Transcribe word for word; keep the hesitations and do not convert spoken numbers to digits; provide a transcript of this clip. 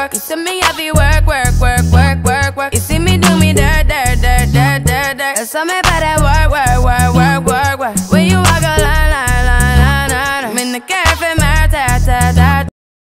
work. You see me have you work, work, work, work, work, work. You see me do me dirt, dirt, dirt, dirt, dirt, dirt. Tell me about that work, work, work, work, work, work. When you